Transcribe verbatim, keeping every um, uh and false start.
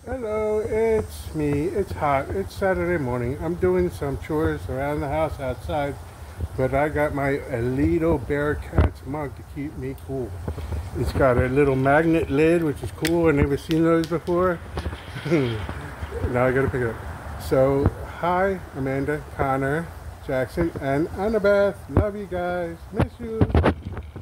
Hello, it's me. It's hot. It's Saturday morning. I'm doing some chores around the house outside, but I got my Aledo Bearcats mug to keep me cool. It's got a little magnet lid, which is cool. I've never seen those before. Now I gotta pick it up. So, hi, Amanda, Connor, Jackson, and Annabeth. Love you guys. Miss you.